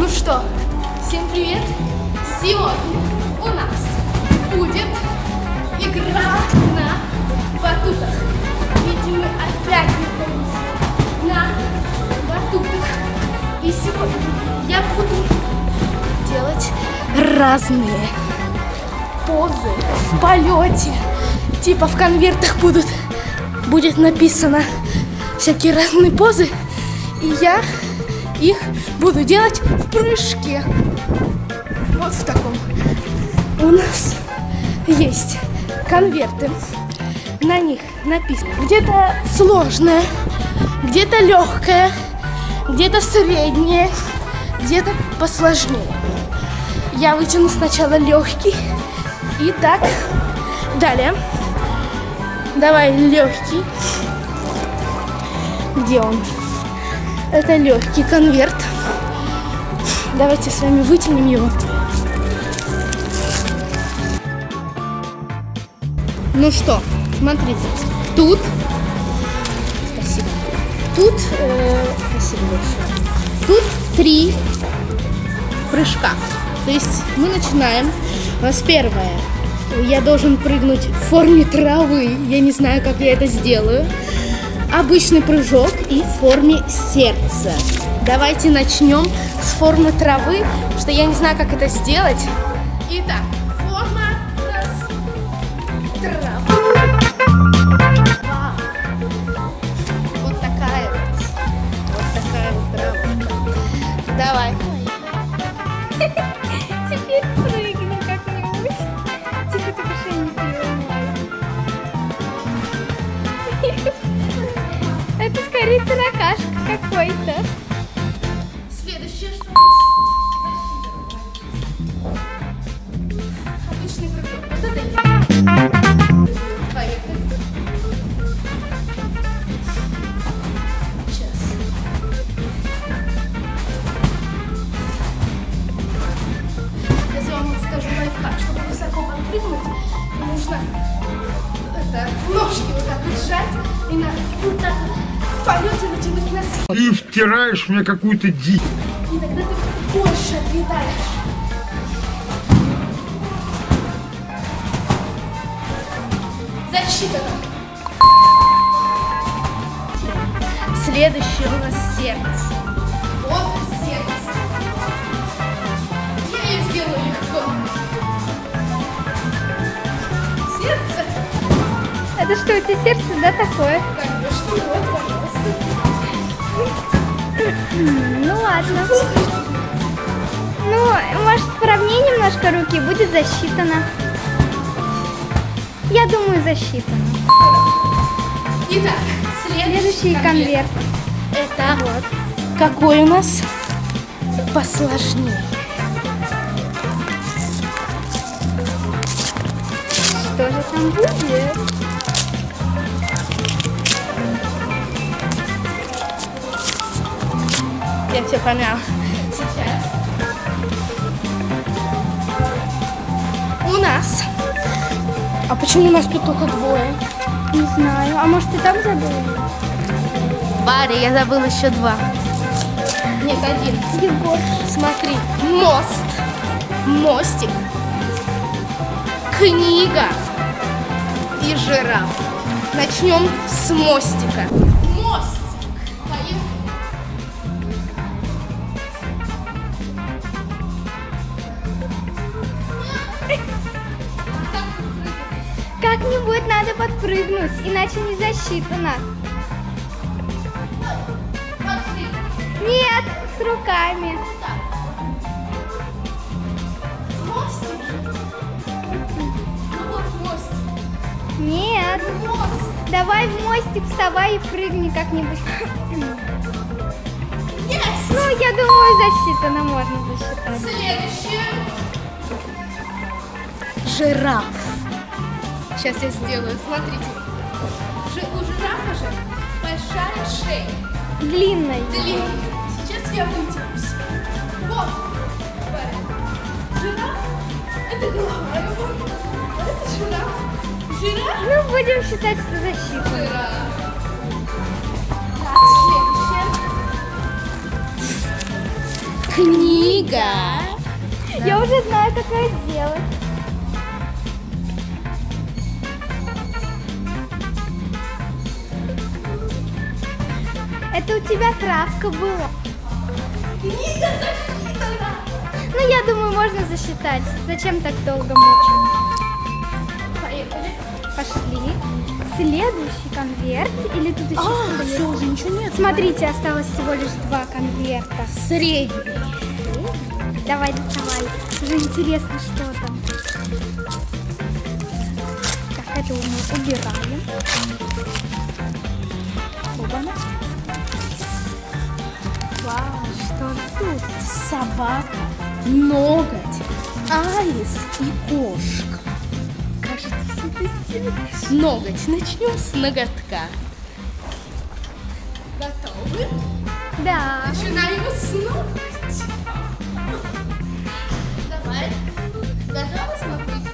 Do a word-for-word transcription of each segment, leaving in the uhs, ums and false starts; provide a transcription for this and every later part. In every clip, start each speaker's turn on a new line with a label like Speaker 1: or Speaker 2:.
Speaker 1: Ну что, всем привет! Сегодня у нас будет игра на батутах. Видимо, мы опять находимся на батутах. И сегодня я буду делать разные позы в полете. Типа в конвертах будут, будет написано всякие разные позы. И я их буду делать в прыжке. Вот в таком. У нас есть конверты. На них написано где-то сложное, где-то легкое, где-то среднее, где-то посложнее. Я вытяну сначала легкий. И так. Далее. Давай легкий. Где он? Это легкий конверт. Давайте с вами вытянем его. Ну что, смотрите. Тут. Спасибо. Тут. Э, спасибо большое. Тут три прыжка. То есть мы начинаем. У нас первое. Я должен прыгнуть в форме травы. Я не знаю, как я это сделаю. Обычный прыжок и в форме сердца. Давайте начнем с формы травы, потому что я не знаю, как это сделать. Итак, форма раз, трава. Вот такая вот. Вот такая вот трава. Давай.
Speaker 2: Теперь прыгни как-нибудь. Тихо, ты душа не переломай. Это скорее таракашка какой-то.
Speaker 1: Следующее, что у нас? Обычный прыжок. Вот это я. Поехали. Сейчас. Сейчас я вам скажу лайфхак. Чтобы высоко подпрыгнуть, нужно это, ножки вот так вот сжать и на, вот так в полете натянуть носки.
Speaker 3: Ты втираешь мне какую-то дичь.
Speaker 1: И тогда ты больше отлетаешь. Засчитано. Следующее у нас сердце. Вот сердце. Я ее сделаю легко. Сердце.
Speaker 2: Это что, у тебя сердце, да, такое?
Speaker 1: Конечно, вот, пожалуйста.
Speaker 2: Ну ладно. Ну, может, поровнее немножко руки, будет засчитано. Я думаю, засчитано.
Speaker 1: Итак, следующий,
Speaker 2: Следующий конверт.
Speaker 1: Это вот какой у нас посложнее.
Speaker 2: Что же там будет?
Speaker 1: Я все помяла. Сейчас. У нас. А почему у нас тут только двое?
Speaker 2: Не знаю. А может, ты там забыла?
Speaker 1: Варя, я забыла еще два. Нет, один.
Speaker 2: Егор.
Speaker 1: Смотри. Мост. Мостик. Книга. И жираф. Начнем с мостика. Мостик. Поехали.
Speaker 2: Как-нибудь надо подпрыгнуть, иначе не засчитано. Нет, с руками.
Speaker 1: Мостик же. Ну вот мостик.
Speaker 2: Нет.
Speaker 1: Мост.
Speaker 2: Давай в мостик вставай и прыгни как-нибудь.
Speaker 1: Есть.
Speaker 2: Ну, я думаю, засчитано, можно засчитать.
Speaker 1: Следующее. Жираф. Сейчас я сделаю, смотрите. Жи- у жирафа же большая шея.
Speaker 2: Длинной.
Speaker 1: Длинная. Сейчас я вытянусь. Вот. Жираф. Это голова его. Это жираф. Жираф.
Speaker 2: Ну, будем считать, что засчитано.
Speaker 1: Жираф. Так, следующее. Книга.
Speaker 2: Я уже знаю, как это сделать. Это у тебя травка была.
Speaker 1: Книга засчитана.
Speaker 2: Ну, я думаю, можно засчитать. Зачем так долго мучить?
Speaker 1: Поехали.
Speaker 2: Пошли. Следующий конверт. Или тут еще
Speaker 1: А,
Speaker 2: что-то
Speaker 1: все,
Speaker 2: есть?
Speaker 1: уже ничего нет.
Speaker 2: Смотрите, осталось всего лишь два конверта.
Speaker 1: Средний.
Speaker 2: Давай, доставай. Уже интересно, что там. Так, это мы убираем. Оба-на. Вау, что тут?
Speaker 1: Собака, ноготь, аист и кошка.
Speaker 2: Как же ты все это сделаешь?
Speaker 1: Ноготь. Начнем с ноготка. Готовы?
Speaker 2: Да.
Speaker 1: Начинаем с ноготь. Давай. Готовы смотреть?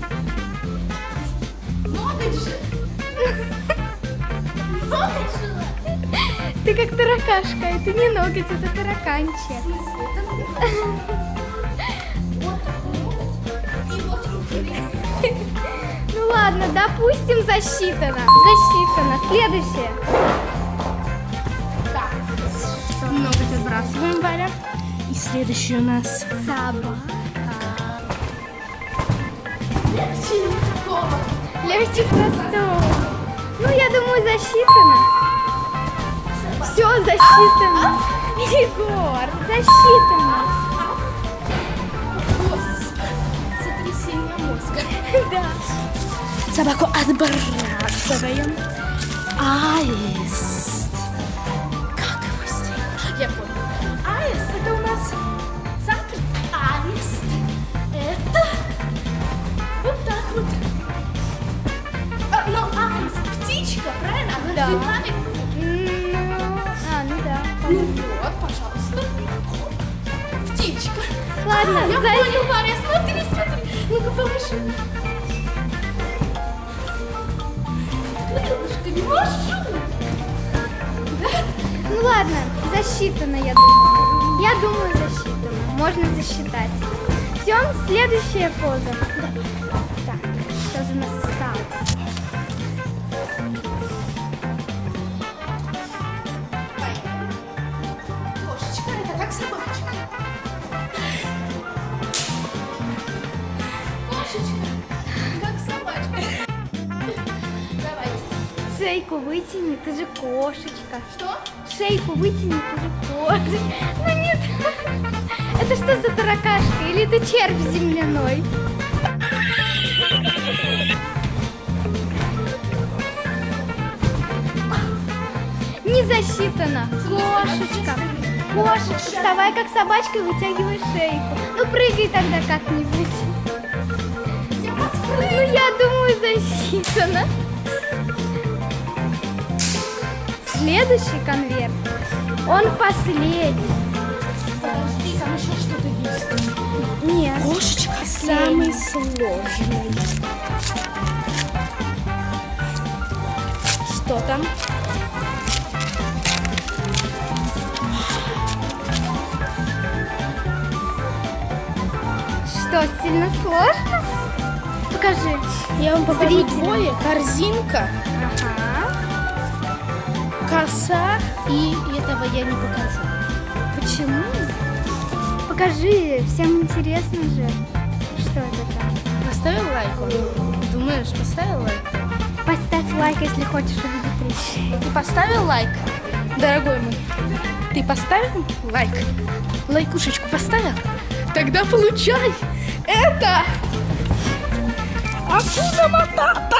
Speaker 1: Ноготь же. Ноготь же.
Speaker 2: Ты как таракашка. Это не ноготь, это тараканчик.
Speaker 1: Вот ноготь и вот руки.
Speaker 2: Ну ладно, допустим, засчитано. Засчитано. Следующее.
Speaker 1: Так. Ноготь отбрасываем, Валя. И следующий у нас
Speaker 2: Собака.
Speaker 1: легче никакого.
Speaker 2: Легче простого. Ну, я думаю, засчитано. Все засчитано. Егор, засчитано.
Speaker 1: Сотрясение мозга.
Speaker 2: Да.
Speaker 1: Собаку отбрасываем. Аист. Как его сделать? Я понял. Аист это у нас цапля. Аист это вот так вот. А, ну, аист птичка, правильно? Она
Speaker 2: Да.
Speaker 1: летает.
Speaker 2: Ну, а, ну да.
Speaker 1: Ну вот, пожалуйста. Хоп. Птичка.
Speaker 2: Ладно,
Speaker 1: А, я
Speaker 2: за-
Speaker 1: понял, Варя, смотри, смотри. Ну-ка, повыше. Крылышками машу. Да?
Speaker 2: Ну ладно, засчитано, я думаю. Я думаю, засчитано. Можно засчитать. Все, следующая поза. Так, что же у нас осталось?
Speaker 1: Кошечка, это как собачка. Кошечка, как собачка. Давайте.
Speaker 2: Шейку вытяни, ты же кошечка.
Speaker 1: Что?
Speaker 2: Шейку вытяни, ты же кошечка. Ну нет. Это что за таракашка? Или это червь земляной? Не засчитано. Кошечка. Кошечка, вставай как собачка и вытягивай шейку. Ну прыгай тогда как-нибудь. Ну я думаю, засчитано. Следующий конверт. Он последний.
Speaker 1: Подожди, там еще что-то есть.
Speaker 2: Нет.
Speaker 1: Кошечка самый сложный. Что там?
Speaker 2: Что, сильно сложно? Покажи.
Speaker 1: Я вам покажу
Speaker 2: Зрителям.
Speaker 1: двое. Корзинка,
Speaker 2: Ага.
Speaker 1: коса и этого я не покажу.
Speaker 2: Почему? Покажи, всем интересно же. Что это там?
Speaker 1: Поставил лайк? он? Думаешь, поставил лайк?
Speaker 2: Поставь лайк, если хочешь увидеть речь.
Speaker 1: Ты поставил лайк, дорогой мой? Ты поставил лайк? Лайкушечку поставил? Тогда получай! Это Акуна Матата!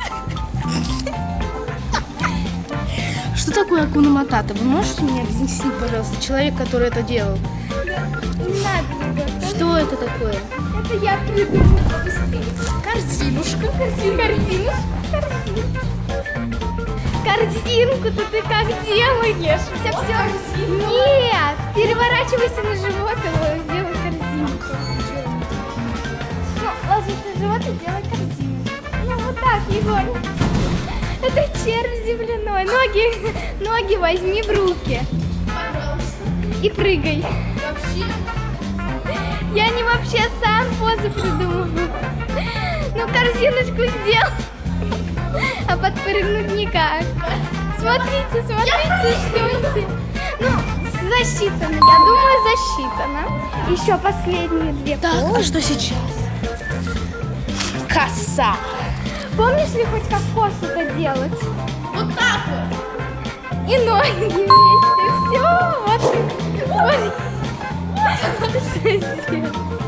Speaker 1: Что такое Акуна Матата? Вы можете мне объяснить, пожалуйста, человек, который это делал?
Speaker 2: Не надо, Егор.
Speaker 1: Что это такое?
Speaker 2: Это я придумала.
Speaker 1: Корзинушка.
Speaker 2: Корзинку. Корзинку-то ты как делаешь? У тебя все... Нет! Переворачивайся на живот и сделай корзинку. Ну, ложись на живот и делай корзинку. Ну, вот так, Егор. Это червь земляной. Ноги, ноги возьми в руки
Speaker 1: Пожалуйста.
Speaker 2: и прыгай.
Speaker 1: Вообще
Speaker 2: вообще сам позы придумал. Ну, корзиночку сделал, а подпрыгнуть никак. Смотрите, смотрите, что это. Ну, засчитано, я думаю, засчитано. Еще последние две
Speaker 1: Так,
Speaker 2: позы.
Speaker 1: а что сейчас? Коса.
Speaker 2: Помнишь ли хоть как косу-то делать?
Speaker 1: Вот так вот.
Speaker 2: И ноги вместе. Все, вот. Вот. Что сделать?